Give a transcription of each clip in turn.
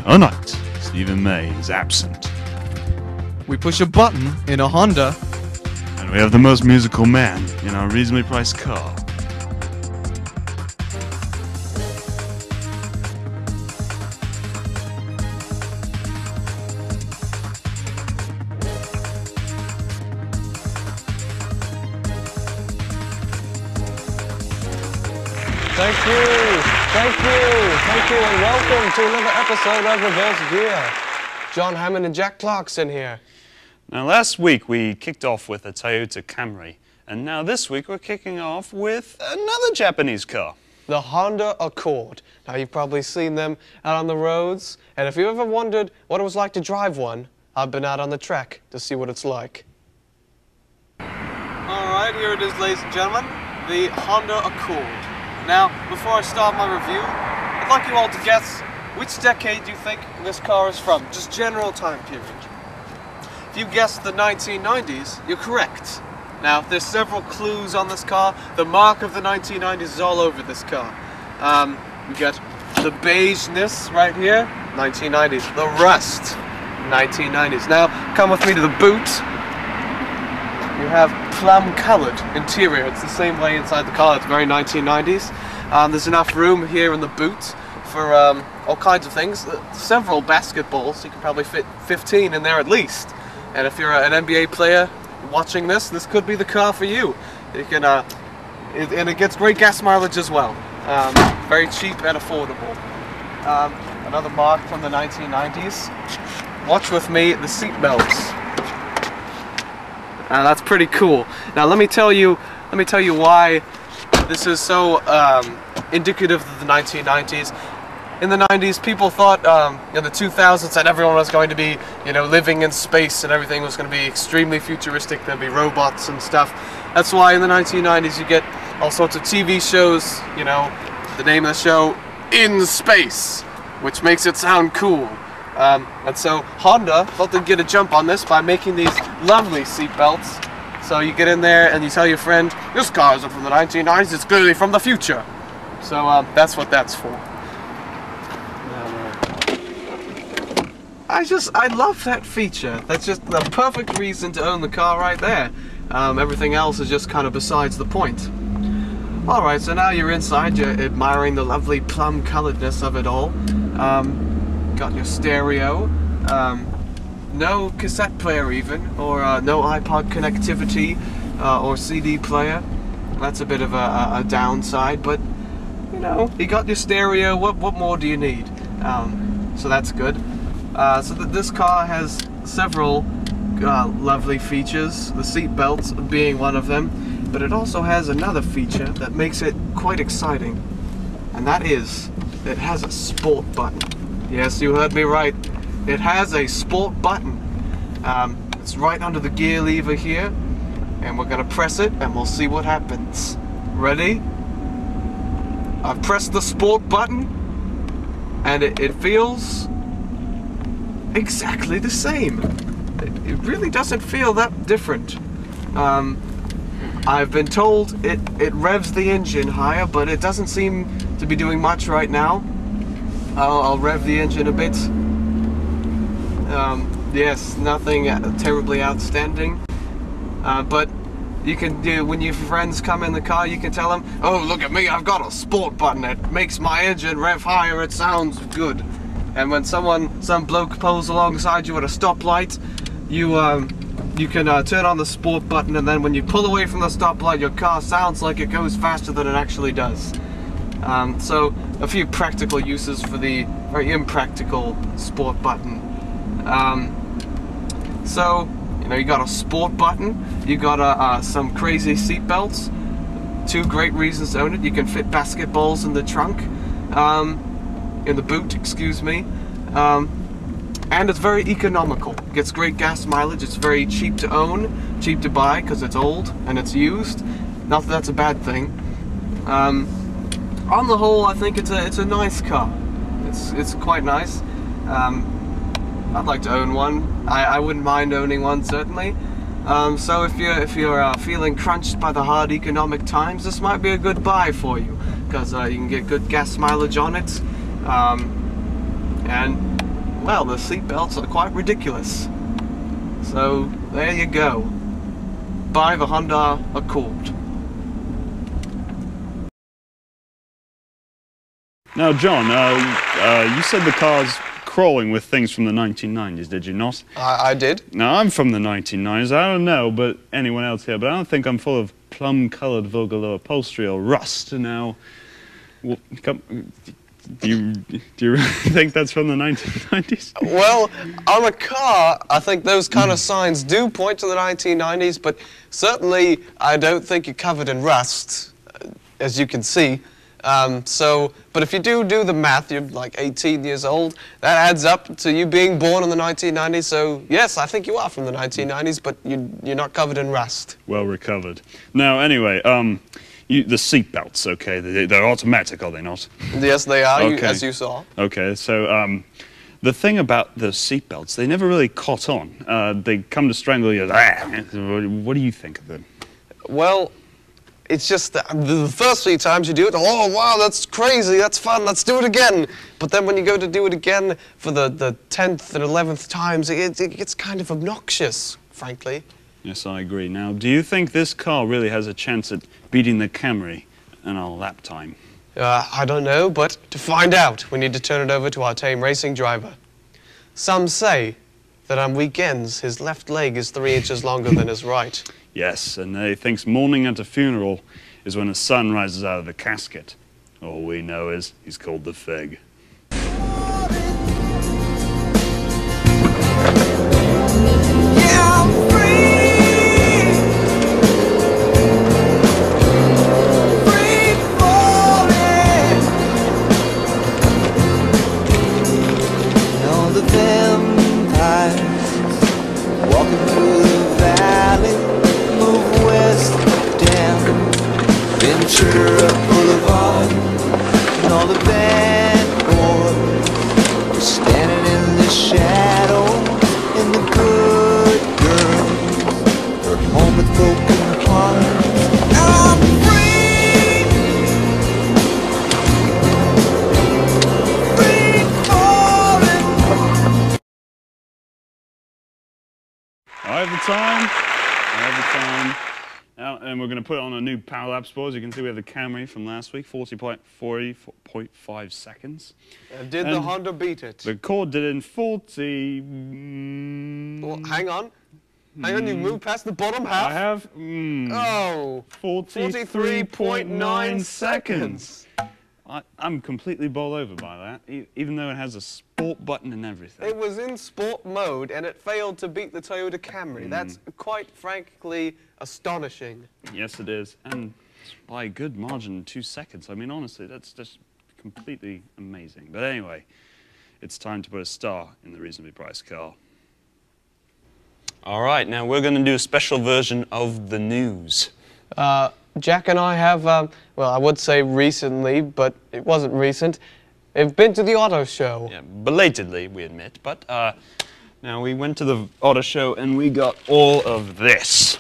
Tonight, Stephen May is absent. We push a button in a Honda. And we have the most musical man in our reasonably priced car. Thank you, and welcome to another episode of Reverse Gear. John Hammond and Jack Clarkson here. Now last week we kicked off with a Toyota Camry, and now this week we're kicking off with another Japanese car. The Honda Accord. Now you've probably seen them out on the roads, and if you ever wondered what it was like to drive one, I've been out on the track to see what it's like. Alright, here it is, ladies and gentlemen, the Honda Accord. Now, before I start my review, I'd like you all to guess which decade you think this car is from, just general time period. If you guessed the 1990s, you're correct. Now, there's several clues on this car. The mark of the 1990s is all over this car. We got the beigeness right here, 1990s. The rust, 1990s. Now, come with me to the boot. You have plum-colored interior. It's the same way inside the car. It's very 1990s. There's enough room here in the boot for all kinds of things. Several basketballs. You can probably fit 15 in there at least. And if you're an NBA player watching this could be the car for you. You can, and it gets great gas mileage as well. Very cheap and affordable. Another mark from the 1990s. Watch with me the seat belts. That's pretty cool. Now let me tell you why this is so indicative of the 1990s. In the 90s, people thought in the 2000s that everyone was going to be, living in space and everything was going to be extremely futuristic. There'd be robots and stuff. That's why in the 1990s you get all sorts of TV shows. The name of the show, In Space, which makes it sound cool. And so Honda thought they'd get a jump on this by making these lovely seat belts. So you get in there and you tell your friend, this car isn't from the 1990s, it's clearly from the future. So that's what that's for. I love that feature. That's just the perfect reason to own the car right there. Everything else is just kind of besides the point. Alright, so now you're inside, you're admiring the lovely plum coloredness of it all. Got your stereo, no cassette player even, or no iPod connectivity, or CD player. That's a bit of a downside, but you got your stereo. What more do you need? So that's good. So this car has several lovely features, the seat belts being one of them, but it also has another feature that makes it quite exciting, and that is it has a sport button. Yes, you heard me right. It has a sport button. It's right under the gear lever here, and we're gonna press it and we'll see what happens. Ready? I've pressed the sport button and it feels exactly the same. It really doesn't feel that different. I've been told it revs the engine higher, but it doesn't seem to be doing much right now. I'll rev the engine a bit. Yes, nothing terribly outstanding. But you can do, when your friends come in the car, you can tell them, oh, look at me, I've got a sport button. It makes my engine rev higher, it sounds good. And when some bloke pulls alongside you at a stoplight, you can turn on the sport button, and then when you pull away from the stoplight, your car sounds like it goes faster than it actually does. So a few practical uses for the very impractical sport button. So you got a sport button, you got some crazy seat belts. Two great reasons to own it. You can fit basketballs in the trunk, in the boot, excuse me. And it's very economical. It gets great gas mileage. It's very cheap to own, cheap to buy because it's old and it's used. Not that that's a bad thing. On the whole, I think it's a nice car. It's quite nice. I'd like to own one. I wouldn't mind owning one, certainly. So if you're feeling crunched by the hard economic times, this might be a good buy for you, because you can get good gas mileage on it, and well, the seatbelts are quite ridiculous. So, there you go. Buy the Honda Accord. Now, John, you said the car's crawling with things from the 1990s, did you not? I did. Now, I'm from the 1990s. I don't know, but anyone else here, but I don't think I'm full of plum-coloured Volgalo upholstery or rust. Now, do you really think that's from the 1990s? Well, on a car, I think those kind of signs do point to the 1990s, but certainly I don't think you're covered in rust, as you can see. But if you do the math, you're like 18 years old, that adds up to you being born in the 1990s, so yes, I think you are from the 1990s, but you're not covered in rust. Well recovered. Now, anyway, the seat belts, okay, they're automatic, are they not? Yes, they are, okay. as you saw. Okay, so the thing about the seat belts, they never really caught on. They come to strangle you. What do you think of them? Well, it's just that the first few times you do it, oh wow, that's crazy, that's fun, let's do it again. But then when you go to do it again for the 10th and 11th times, it gets kind of obnoxious, frankly. Yes, I agree. Now, do you think this car really has a chance at beating the Camry in our lap time? I don't know, but to find out, we need to turn it over to our tame racing driver. Some say that on weekends, his left leg is 3 inches longer than his right. Yes, and he thinks mourning at a funeral is when a son rises out of the casket. All we know is he's called the Fig. Ventura Boulevard, and all the bad boys are standing in the shadow, and the good girls are home with broken hearts. I'm free, free falling. I have the time. I have the time. Now, and we're going to put on a new power lap score. As you can see, we have the Camry from last week, 40.5 seconds. Did the Honda beat it? The Accord did it in 40... Well, hang on. Hang on, you moved past the bottom half? I have... Oh, 43.9 seconds. I'm completely bowled over by that, even though it has a sport button and everything. It was in sport mode and it failed to beat the Toyota Camry. That's quite frankly astonishing. Yes, it is. And by a good margin, 2 seconds. I mean, honestly, that's just completely amazing. But anyway, it's time to put a star in the reasonably priced car. All right, now we're going to do a special version of the news. Jack and I have, well, I would say recently, but it wasn't recent. We've been to the auto show. Yeah, belatedly, we admit, but now we went to the auto show and we got all of this.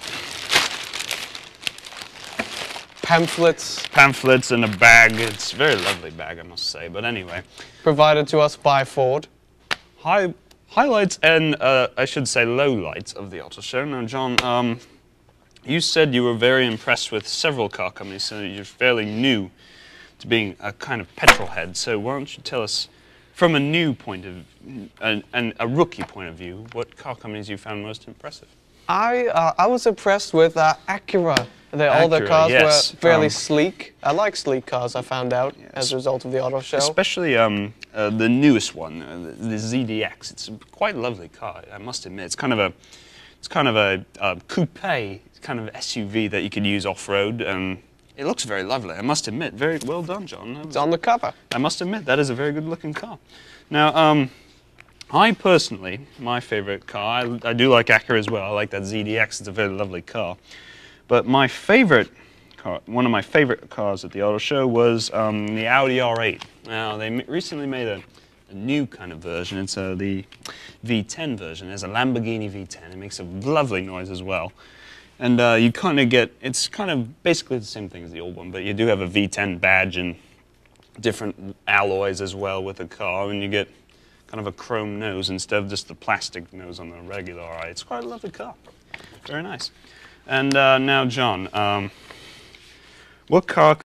Pamphlets in a bag. It's a very lovely bag, I must say, but anyway. Provided to us by Ford. Highlights and, I should say, lowlights of the auto show. Now, John, you said you were very impressed with several car companies, so you're fairly new to being a kind of petrol head. So why don't you tell us, from a new point of and a rookie point of view, what car companies you found most impressive? I was impressed with Acura. All their cars were fairly sleek. I like sleek cars, I found out, as a result of the auto show. Especially the newest one, the ZDX. It's a quite lovely car, I must admit. It's kind of a coupe, kind of SUV that you could use off-road. It looks very lovely, I must admit. Very well done, John. It's on the cover. I must admit, that is a very good-looking car. Now, I personally, my favorite car, I do like Acura as well. I like that ZDX. It's a very lovely car. But my favorite car, one of my favorite cars at the auto show was the Audi R8. Now, they recently made a new kind of version. It's the V10 version. It's a Lamborghini V10. It makes a lovely noise as well. And you kind of get, it's kind of basically the same thing as the old one, but you do have a V10 badge and different alloys as well with the car, and you get kind of a chrome nose instead of just the plastic nose on the regular RI. It's quite a lovely car. Very nice. And now, John, what car